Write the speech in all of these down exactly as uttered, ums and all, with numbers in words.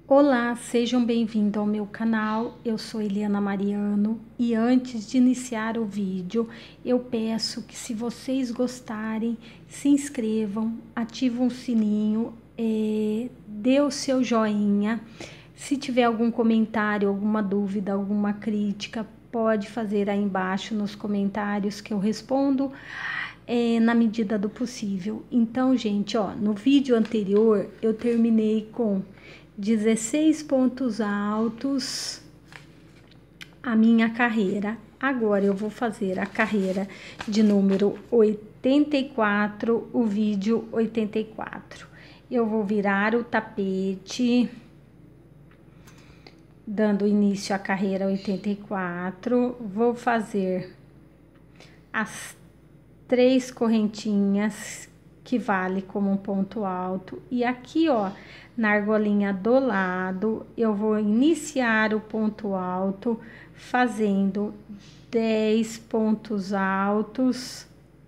Olá, sejam bem-vindos ao meu canal. Eu sou Eliana Mariano e antes de iniciar o vídeo, eu peço que, se vocês gostarem, se inscrevam, ativem o sininho, é, dê o seu joinha. Se tiver algum comentário, alguma dúvida, alguma crítica, pode fazer aí embaixo nos comentários que eu respondo é, na medida do possível. Então, gente, ó, no vídeo anterior eu terminei com dezesseis pontos altos a minha carreira. Agora eu vou fazer a carreira de número oitenta e quatro, o vídeo oitenta e quatro. Eu vou virar o tapete, dando início à carreira oitenta e quatro. Vou fazer as três correntinhas que vale como um ponto alto, e aqui, ó, na argolinha do lado, eu vou iniciar o ponto alto fazendo dez pontos altos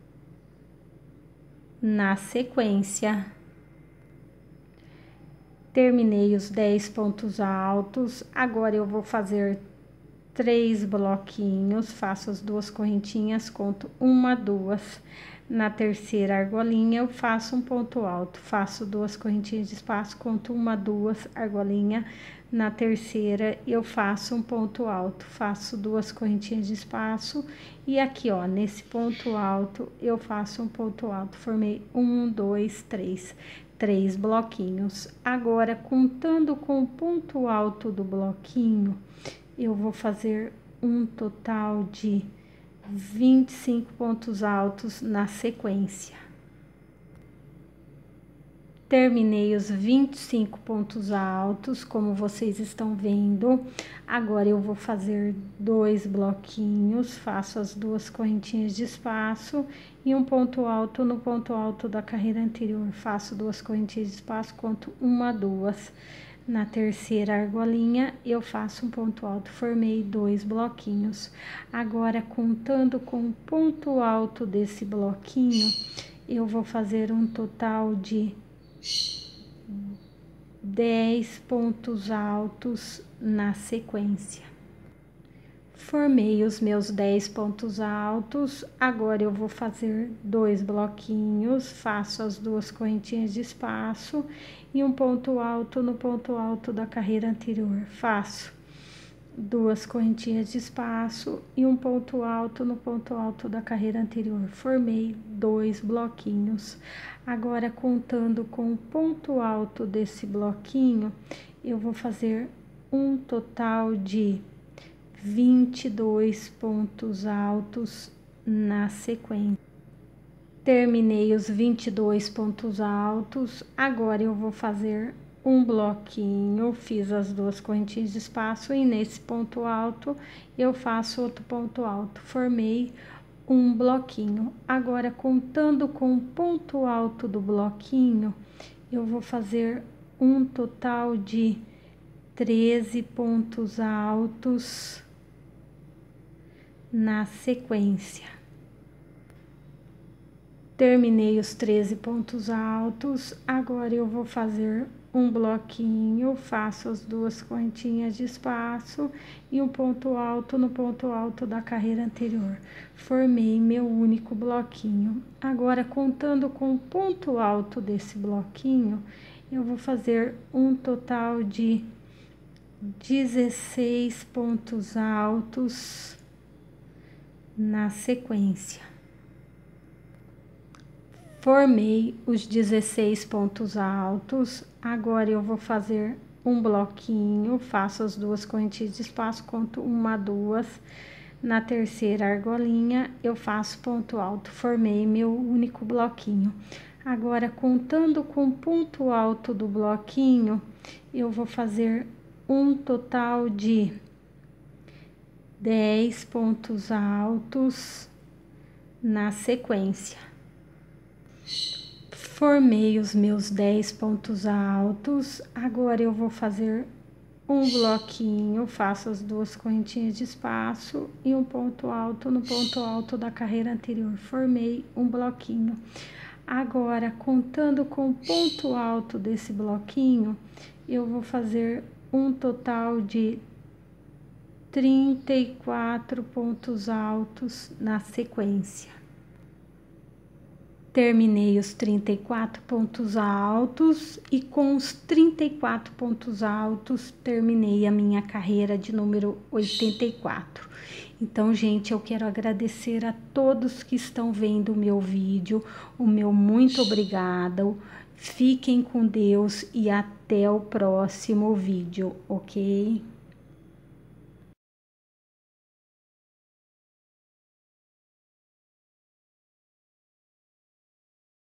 na sequência. Terminei os dez pontos altos, agora eu vou fazer três bloquinhos, faço as duas correntinhas, conto uma, duas. Na terceira argolinha eu faço um ponto alto, faço duas correntinhas de espaço, conto uma, duas, argolinha. Na terceira eu faço um ponto alto, faço duas correntinhas de espaço, e aqui, ó, nesse ponto alto eu faço um ponto alto, formei um, dois, três, três bloquinhos. Agora, contando com o ponto alto do bloquinho, eu vou fazer um total de vinte e cinco pontos altos na sequência. Terminei os vinte e cinco pontos altos, como vocês estão vendo. Agora eu vou fazer dois bloquinhos, faço as duas correntinhas de espaço e um ponto alto no ponto alto da carreira anterior. Faço duas correntinhas de espaço, conto uma, duas. Na terceira argolinha eu faço um ponto alto, formei dois bloquinhos. Agora, contando com o ponto alto desse bloquinho, eu vou fazer um total de dez pontos altos na sequência. Formei os meus dez pontos altos, agora eu vou fazer dois bloquinhos, faço as duas correntinhas de espaço e um ponto alto no ponto alto da carreira anterior. Faço duas correntinhas de espaço e um ponto alto no ponto alto da carreira anterior. Formei dois bloquinhos. Agora, contando com o ponto alto desse bloquinho, eu vou fazer um total de vinte e dois pontos altos na sequência. Terminei os vinte e dois pontos altos, agora eu vou fazer um bloquinho, fiz as duas correntinhas de espaço e nesse ponto alto eu faço outro ponto alto, formei um bloquinho. Agora, contando com o ponto alto do bloquinho, eu vou fazer um total de treze pontos altos na sequência. Terminei os treze pontos altos, agora eu vou fazer um bloquinho, faço as duas correntinhas de espaço e um ponto alto no ponto alto da carreira anterior. Formei meu único bloquinho. Agora, contando com o ponto alto desse bloquinho, eu vou fazer um total de dezesseis pontos altos na sequência. Formei os dezesseis pontos altos, agora eu vou fazer um bloquinho, faço as duas correntinhas de espaço, conto uma, duas. Na terceira argolinha eu faço ponto alto, formei meu único bloquinho. Agora, contando com o ponto alto do bloquinho, eu vou fazer um total de dez pontos altos na sequência. Formei os meus dez pontos altos, agora eu vou fazer um bloquinho, faço as duas correntinhas de espaço e um ponto alto no ponto alto da carreira anterior. Formei um bloquinho. Agora, contando com o ponto alto desse bloquinho, eu vou fazer um total de trinta e quatro pontos altos na sequência. Terminei os trinta e quatro pontos altos e com os trinta e quatro pontos altos terminei a minha carreira de número oitenta e quatro. Então, gente, eu quero agradecer a todos que estão vendo o meu vídeo, o meu muito obrigado. Fiquem com Deus e até o próximo vídeo, ok?